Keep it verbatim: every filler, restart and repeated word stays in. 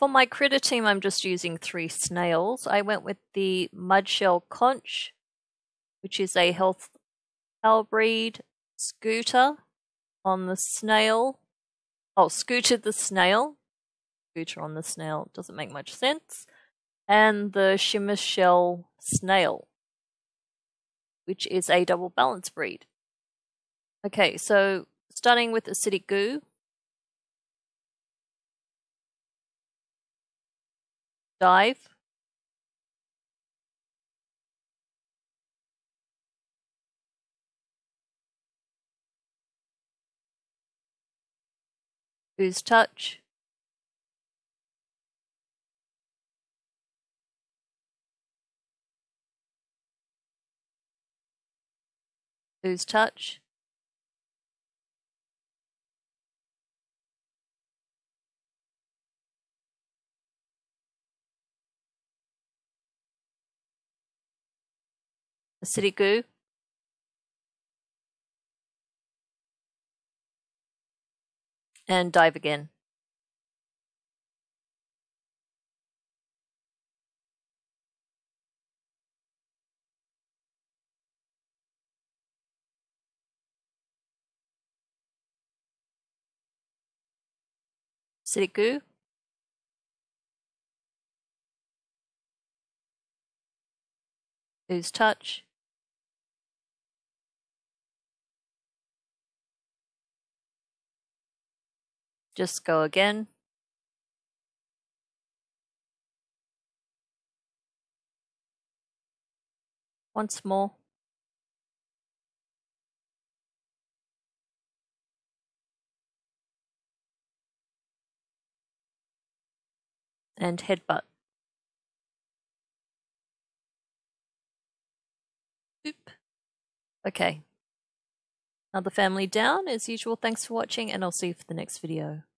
for my critter team, I'm just using three snails. I went with the Mudshell Conch, which is a health power breed, Scooter on the snail. Oh, Scooter the snail. Scooter on the snail doesn't make much sense. And the Shimmer Shell snail, which is a double balance breed. Okay, so starting with acidic goo. Dive. Ooze touch. Ooze touch. Acidic goo. And dive again. Acidic goo. Ooze touch. Just go again. Once more. And headbutt. Oop. Okay. Another family down. As usual, thanks for watching, and I'll see you for the next video.